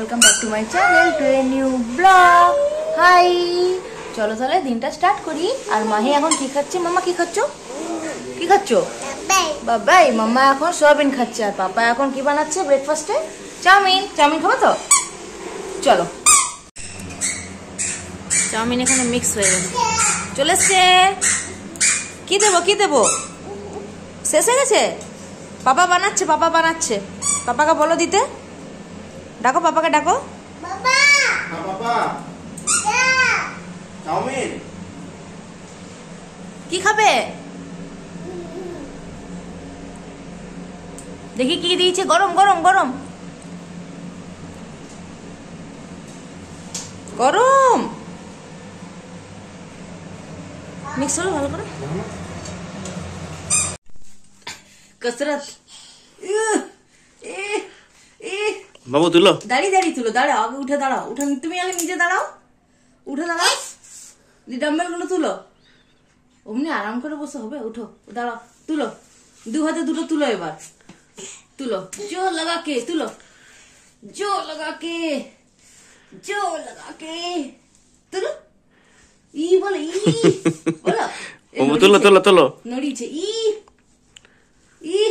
Welcome back to my channel to a new blog. Hi, চলো তাহলে দিনটা start করি। আর মাহি এখন কি খাচ্ছে? মামা কি খাচ্ছো? কি খাচ্ছো? বাবাই, মামা এখন সোয়াবিন খাচ্ছে। আর পাপা এখন কি বানাচ্ছে ব্রেকফাস্টে? চাউমিন। চাউমিন খাবো তো? চলো। চাউমিন এখানে মিক্স হয়ে গেছে, চলে এসছে। কি দেবো কি দেবো? শেষ হয়ে গেছে? পাপা বানাচ্ছে, পাপা বানাচ্ছে। পাপাকে বলো দিতে। ডাকো পাপাকে, ডাকো। বাবা, হ্যাঁ বাবা, চাউমিন কি খাবে? দেখি কি দিয়েছে। গরম গরম গরম গরম। মিক্স হলো ভালো করে। কসরত। বাবু তুলো। দাঁড়িয়ে দাঁড়িয়ে তুলো। দাঁড়াও, আগে উঠে দাঁড়াও। উঠে তুমি আগে নিজে দাঁড়াও। উঠে দাঁড়াও, ডাম্বেল গুলো তুলো। অমনি আরাম করে বসে হবে। উঠো, দাঁড়াও, তুলো। দু হাতে দুটো তুলো। এবার তুলো, জো লাগা কে তুলো। জো লাগা কে, জো লাগা কে তুলো। ই বলে, ই বলো। তুলো তুলো তুলো। নড়িয়েছে। ই ই।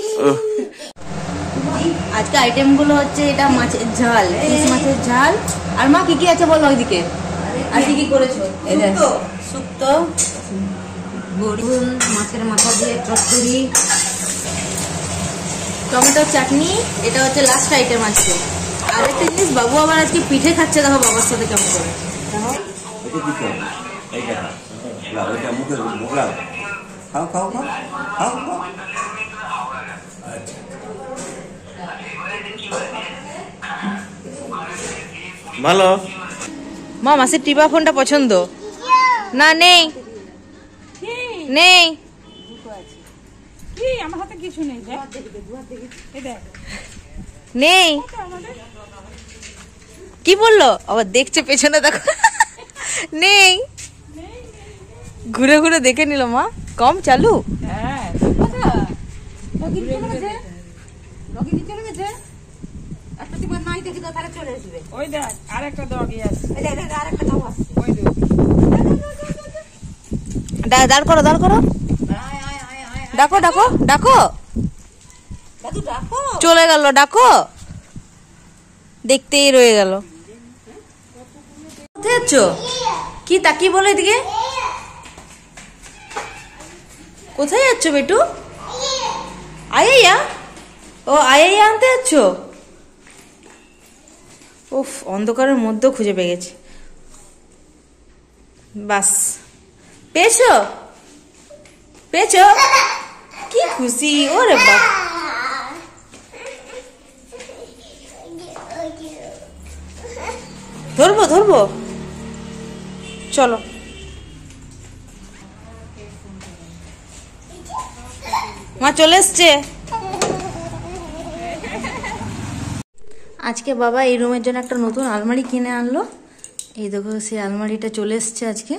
আজকে আইটেম গুলো হচ্ছে, এটা মাছের ঝাল, ইলিশ মাছের ঝাল। আর মা কি কি আছে বলো ওইদিকে। আর কি কি করেছো? শুক্তো, বড়ি, মাছের মাথা দিয়ে চচ্চড়ি, টমেটো চাটনি। এটা হচ্ছে লাস্ট আইটেম আজকে। আর একটা জিনিস, বাবু আবার আজকে পিঠে খাচ্ছে। দেখো বাবার সাথে কেমন করে। ভালো। মা, মাসির টিপা ফোনটা পছন্দ না? নেই নেই। আমার হাতে কিছু নেই। নেই কি বললো আবার? দেখছে পেছনে, দেখো। নেই। ঘুরে ঘুরে দেখে নিল। মা কম চালু। ওই দেখ আরেকটা ডগি আছে। দাঁড় করো, দাঁড় করো। ডাকো ডাকো ডাকো। চলে গেল। ডাকো। দেখতেই রয়ে গেল। কোথায় যাচ্ছ? কি তাকিয়ে বলো এদিকে। কোথায় যাচ্ছ বেটু? আয়াইয়া? ও আয়াইয়া আনতে যাচ্ছ? উফ, অন্ধকারের মধ্যেও খুঁজে পেয়ে গেছি। বাস, পেয়েছো? পেয়েছো? কি খুশি। ওরে বাপ। ধরবো ধরবো, চলো। মা চলে এসছে। আজকে বাবা এই রুমের জন্য একটা নতুন আলমারি কিনে আনলো। এই দেখো, সেই আলমারিটা চলে এসছে আজকে।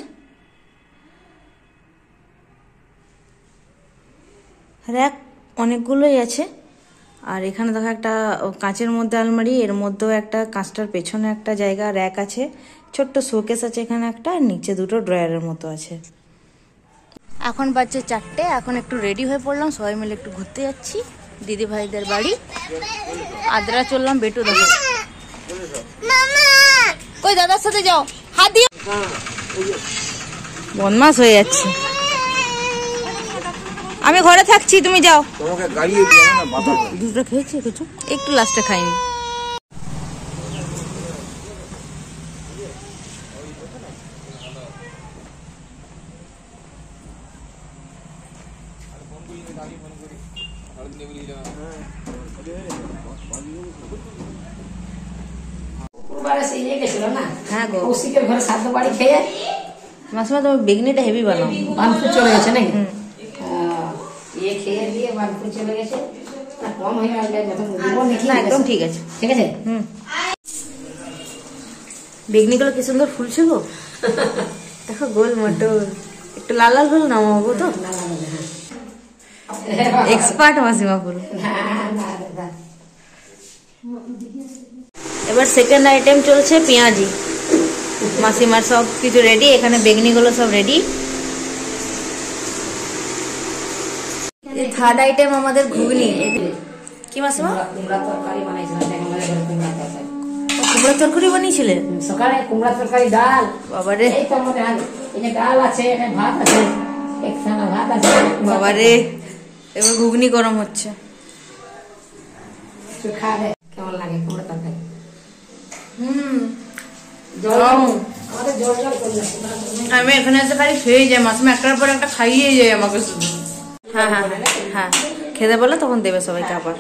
র্যাক অনেকগুলোই আছে। আর এখানে দেখো একটা কাঁচের মধ্যে আলমারি, এর মধ্যেও একটা কাঁচটার পেছনে একটা জায়গা র্যাক আছে। ছোট্ট শোকেস আছে এখানে একটা, আর নিচে দুটো ড্রয়ারের মতো আছে। এখন বাজছে 4টে। এখন একটু রেডি হয়ে পড়লাম। সবাই মিলে একটু ঘুরতে যাচ্ছি দিদি ভাইদের বাড়ি। আদ্রা চললাম। বেটু দেখো, কই দাদার সাথে যাও, হাত দিয়ে। বদমাস হয়ে যাচ্ছে। আমি ঘরে থাকছি, তুমি যাও। দুটো খেয়েছি কিছু, একটু লাস্টে খাইনি। হ্যাঁ গো, ঘরে সাধ্য বাড়ি খেয়ে মাসিমা তুমি বেগনিটা হেভি বানাও। বানপুর চলে গেছে নাকি? ইয়ে খেয়ে দিয়ে বানপুর চলে গেছে। কম হয়ে আসবে না, একদম ঠিক আছে। ঠিক আছে। বেগনিগুলো কি সুন্দর ফুলছে গো। দেখো গোল মটর, একটু লাল লাল হলো নামাবো তো। এক্সপার্ট মাসিমা পুরো। এবার সেকেন্ড আইটেম চলছে পেঁয়াজি। মাসিমার সব কিছু রেডি, এখানে বেগনিগুলো সব রেডি। থার্ড আইটেম আমাদের ঘুগনি। কি মাসিমা? কুমড়া তরকারি বানাইছিলাম, কুমড়া তরকারি বানিয়েছিলে সকালে? কুমড়া তরকারি, ডাল। বাবারে, এই তো আমাদের এই যে ডাল আছে, এখানে ভাত আছে, একখানা ভাত আছে। বাবারে, এবার ঘুগনি গরম হচ্ছে। তুই খা রে, কেমন লাগে কুমড়া তরকারি? জল, আমাদের জল জল করলে আমি এখানে এসে খালি খেয়ে যাই, মাসিমা একটার পর একটা খাইয়ে যায় আমাকে শুধু। হ্যাঁ হ্যাঁ হ্যাঁ, খেতে বলে তখন দেবে সবাইকে আবার।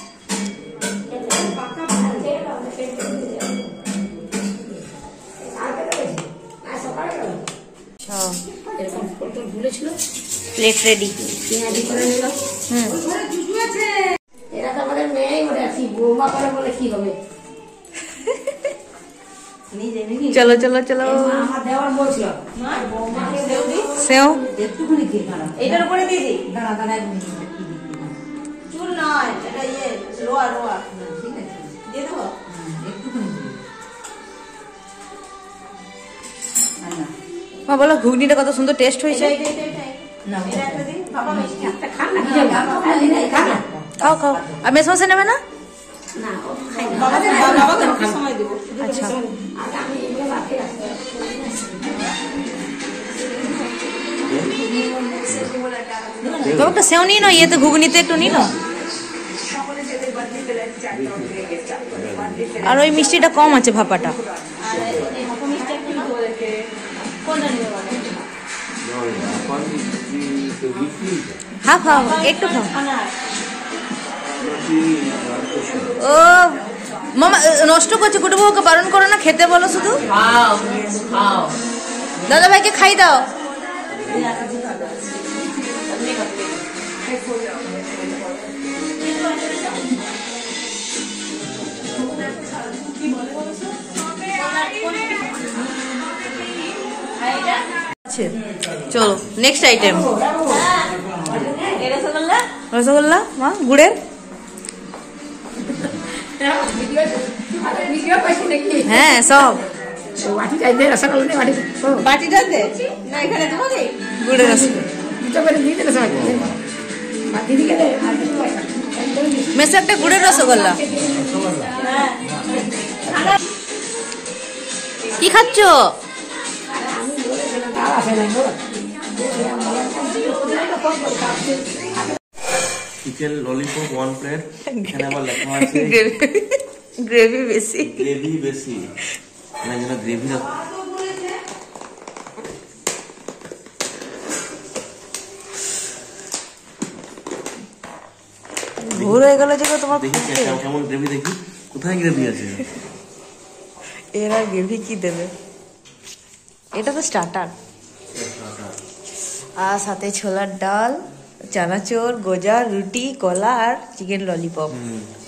এরকম ভুলেছিল, প্লেট রেডি। পেঁয়াজি করে নিল। এরা তো আমাদের মেয়েই বলে আছি, বৌমা করে বলে কি হবে? চলো চলো চলো। আমার দেওয়ার বলছিল বৌমাকে দেও দি, সেও একটুখানি দিয়ে দাঁড়া, এটার উপরে দিয়ে দিই। দাঁড়া দাঁড়া, এক মিনিট। চুল নয়, এটা ইয়ে রোয়া রোয়া ঠিক আছে, দিয়ে দেবো। একটুখানি দিয়ে। মা বলো ঘুগনিটা কত সুন্দর টেস্ট হয়েছে। না, একটা দিন বাবা মিষ্টি একটা খা না, কি হবে? খা না। খাও খাও। আর মেসমশাই নেবে না? না, ও খাই না। বাবাকে সময় দেবো। আচ্ছা, আর আমি এগুলো রাখি রাখতে বাবা একটা সেও নিয়ে নাও, ইয়েতে ঘুগনিতে একটু নিয়ে নাও। আর ওই মিষ্টিটা কম আছে, ভাপাটা। হাফ হাফ একটু খাও। ও মামা নষ্ট করছে, কুটু বাবুকে বারণ করো না, খেতে বলো শুধু। দাদা ভাইকে খাই দাও। চলো নেক্সট আইটেম, রসগোল্লা। মা গুড়ের, হ্যাঁ সব বাটি চাইতে রসগোল্লা নেই, বাটি বাটিটা দে না, এখানে দেবো রে গুড়ের রসগোল্লা। দুটো করে দিয়ে দিলে সবাই দিদিকে দে। মেসে একটা গুড়ের রসগোল্লা। কি খাচ্ছ? চিকেন ললিপপ 1 প্লেট, এখানে আবার লেখা আছে গ্রেভি বেশি। গ্রেভি বেশি, মানে যেন গ্রেভি না। ভোর হয়ে গেল যে তোমার। দেখি কেমন গ্রেভি, দেখি কোথায় গ্রেভি আছে। এর আর গ্রেভি কি দেবে? এটা তো স্টার্টার, আর সাথে ছোলার ডাল, চানাচুর, গোজা, রুটি, কলা আর চিকেন ললিপপ।